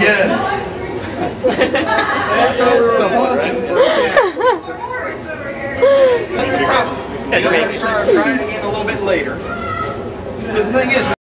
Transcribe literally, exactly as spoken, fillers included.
again. Somewhat, right? Try, try it again a little bit later. But the thing is,